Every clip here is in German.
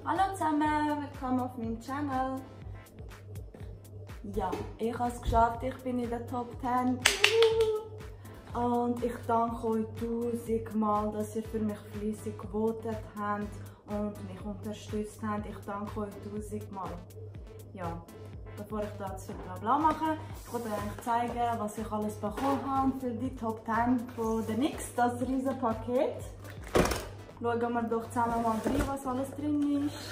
Hallo zusammen, willkommen auf meinem Channel. Ja, ich habe es geschafft, ich bin in der Top 10. Und ich danke euch 1000 Mal, dass ihr für mich fleissig gewotet habt und mich unterstützt habt. Ich danke euch 1000 Mal. Ja, bevor ich da zu viel Blabla mache, ich wollte euch zeigen, was ich alles bekommen habe für die Top 10 von der NYX, das riesige Paket. Schauen wir doch zusammen mal rein, was alles drin ist.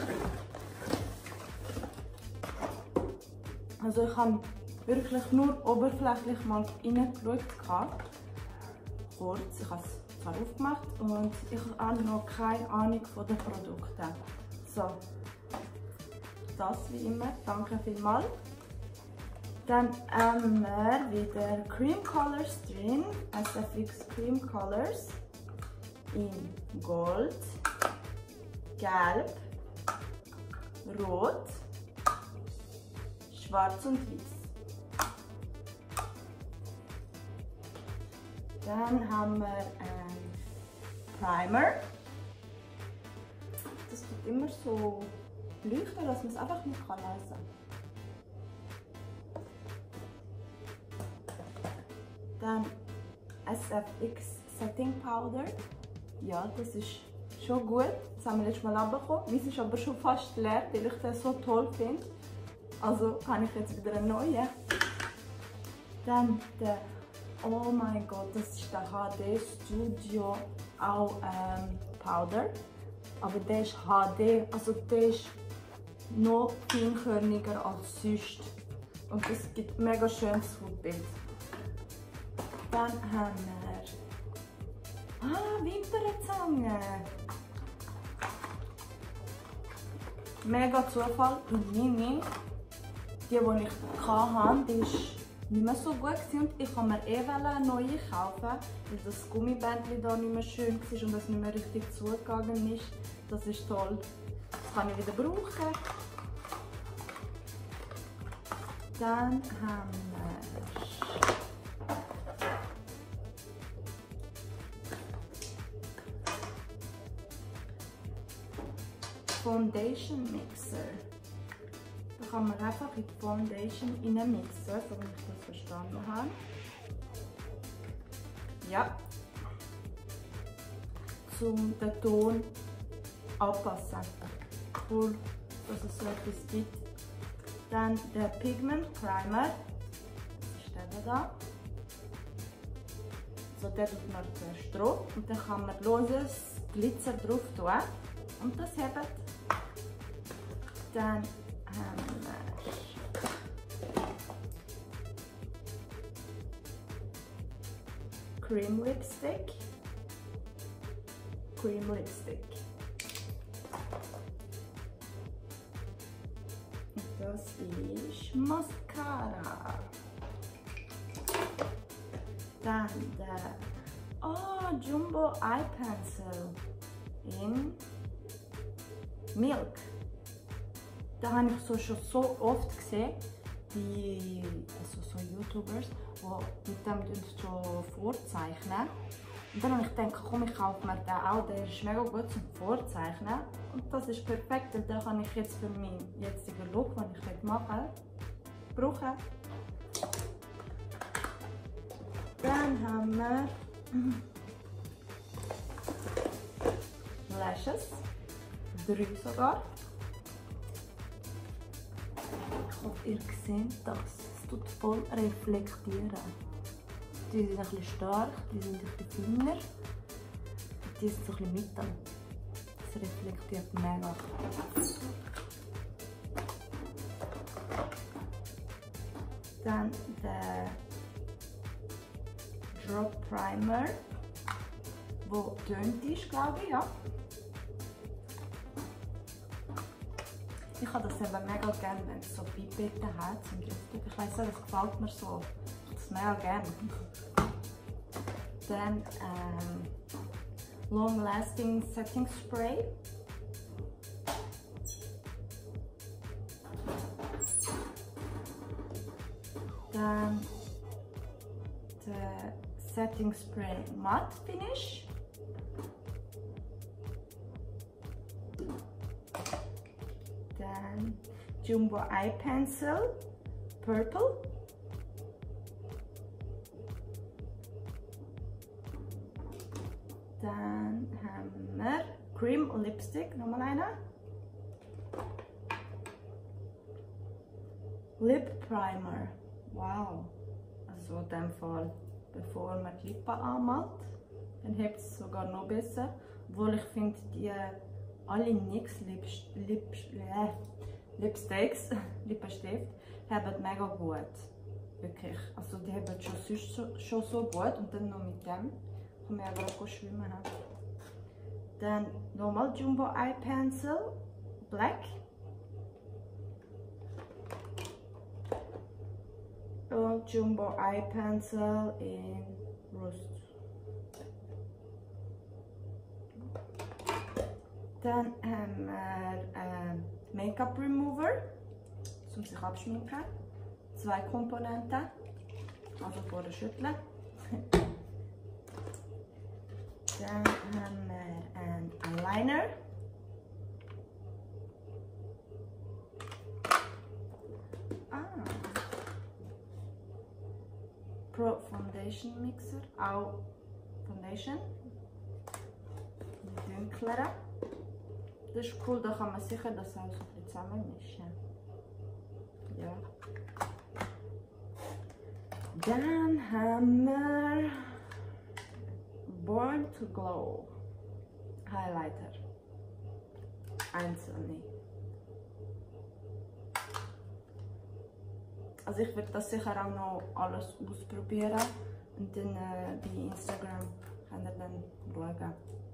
Also ich habe wirklich nur oberflächlich mal reingeschaut. Kurz, ich habe es zwar aufgemacht und ich habe noch keine Ahnung von den Produkten. So, das wie immer, danke vielmals. Dann haben wir wieder Cream Colors drin, SFX Cream Colors in Gold, Gelb, Rot, Schwarz und Weiß. Dann haben wir einen Primer. Das tut immer so leuchten, dass man es einfach nicht lesen kann. Dann SFX Setting Powder. Ja, das ist schon gut. Das haben wir letztes Mal abbekommen. Meins ist aber schon fast leer, weil ich das so toll finde. Also habe ich jetzt wieder einen neuen. Dann der, oh mein Gott, das ist der HD Studio auch Powder. Aber der ist HD, also der ist noch feinkörniger als sonst. Und es gibt ein mega schönes Hautbild. Dann haben wir Wimpernzange. Mega Zufall, meine, die ich hatte, die ist nicht mehr so gut und ich wollte mir eine neue kaufen, weil das Gummibändchen da nicht mehr schön war und es nicht mehr richtig zugegangen ist. Das ist toll. Das kann ich wieder brauchen. Dann haben wir Foundation Mixer. Da kann man einfach in die Foundation mixen, so wie ich das verstanden habe. Ja. Um den Ton anpassen. Cool, dass es so etwas gibt. Dann der Pigment Primer. Das ist der da. So, der tut man zuerst drauf und dann kann man loses Glitzer drauf tun. Und das hebt. Dann haben wir Cream Lipstick. Und das ist Mascara. Dann der Jumbo Eye Pencil in Milk. Da habe ich schon so oft gesehen, so YouTubers, die mit dem schon vorzeichnen. Und dann habe ich gedacht, komm, ich kaufe mir den auch, der ist mega gut zum Vorzeichnen. Und das ist perfekt, und den kann ich jetzt für meinen jetzigen Look, den ich machen will, brauchen. Dann haben wir Lashes, 3 sogar. Ich hoffe, ihr seht das. Es tut voll reflektieren. Die sind ein bisschen stark, die sind ein bisschen feiner. Die sind so ein bisschen mittel. Das reflektiert mega. Dann der Drop Primer, der tönt ist, glaube ich, ja. Ich habe das eben mega gerne, wenn es so Pipetten hat zum Lüften. Ich weiss nicht, das gefällt mir so. Ich habe das mega gerne. Dann Long Lasting Setting Spray. Dann der Setting Spray Matte Finish. Dann Jumbo Eye Pencil, Purple. Dann haben wir Cream Lipstick, nochmal einer. Lip Primer. Wow. Also in dem Fall, bevor man die Lippen anmalt, dann hebt es sogar noch besser. Obwohl ich finde, die alle NYX Lipsticks, Lippenstift, haben mega gut. Wirklich. Also die haben schon so gut und dann noch mit dem kann man auch schwimmen. Dann nochmal Jumbo Eye Pencil, Black. Und Jumbo Eye Pencil in Rust. Dann haben wir Make-up Remover, um sich abschminken. 2 Komponenten, also vorher schütteln. Dann haben wir einen Eyeliner. Pro Foundation Mixer, auch Foundation. Die dunklere. Das ist cool, da kann man sicher das auch so ein bisschen zusammenmischen. Ja. Dann haben wir Born to Glow Highlighter. Einzelne. Also ich werde das sicher auch noch alles ausprobieren und dann bei Instagram könnt ihr dann schauen.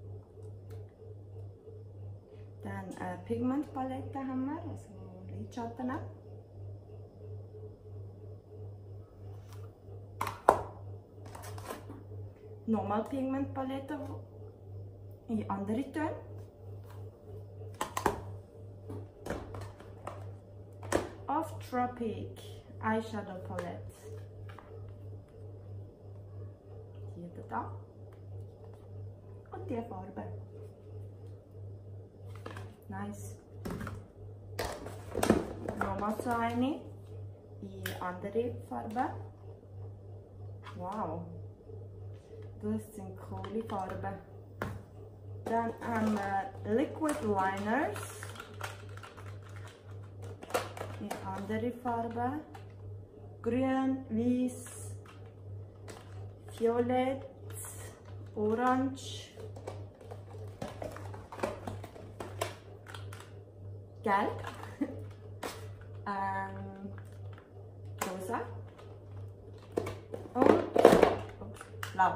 Dann Pigmentpalette haben wir, also Lidschatten. Nochmal Pigmentpalette in andere Töne. Off Tropic Eyeshadow Palette. Hier da. Und die Farbe. Nice. Nochmal so eine in andere Farbe. Wow. Das sind coole Farben. Dann haben wir Liquid Liners in andere Farben. Grün, Weiß, Violett, Orange, Gelb, Rosa und Blau.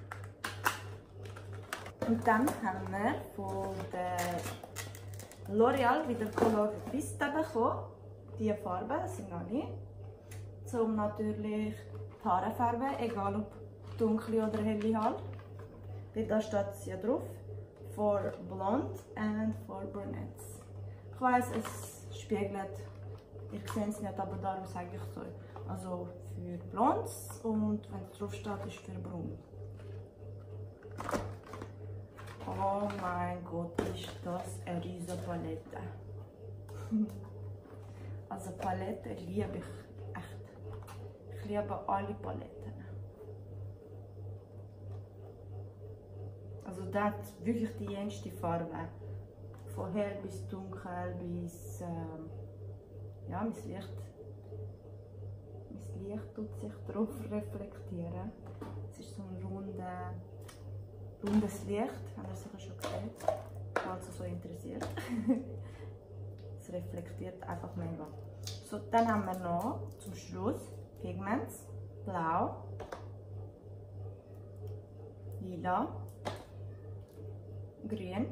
Und dann haben wir von der L'Oreal wieder Color Vista bekommen. Diese Farben sind alle. Um natürlich die Haare färben, egal ob dunkle oder helle Haare. Weil da steht es ja drauf. For blonde and for brunettes. Ich weiss, es spiegelt, ich sehe es nicht, aber darum sage ich so. Also für Blondes und wenn es drauf steht, ist für Braun. Oh mein Gott, ist das eine riesige Palette. Also Palette liebe ich echt. Ich liebe alle Paletten. Also das hat wirklich die jenste Farbe. Von hell bis dunkel bis ja, mein Licht tut sich darauf reflektieren. Es ist so ein rundes Licht, habt ihr sicher schon gesehen, falls es so interessiert. Es reflektiert einfach mega. So, dann haben wir noch zum Schluss Pigments, Blau, Lila, Grün,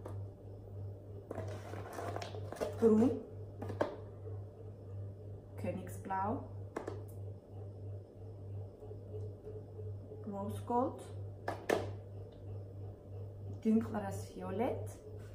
Braun, Königsblau, Rose Gold, dunkleres Violett,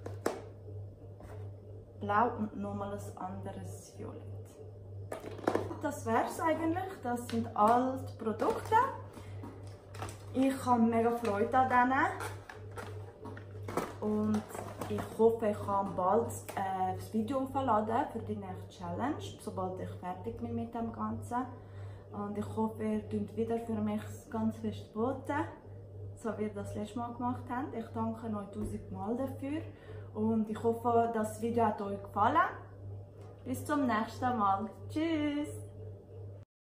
Blau und nochmal ein anderes Violett. Das wäre es eigentlich. Das sind alle die Produkte. Ich habe mega Freude an denen. Und ich hoffe, ich kann bald das Video aufladen für die nächste Challenge, sobald ich fertig bin mit dem Ganzen. Und ich hoffe, ihr tut wieder für mich ganz fest voten, so wie ihr das letzte Mal gemacht habt. Ich danke euch 1000 Mal dafür und ich hoffe, das Video hat euch gefallen. Bis zum nächsten Mal. Tschüss!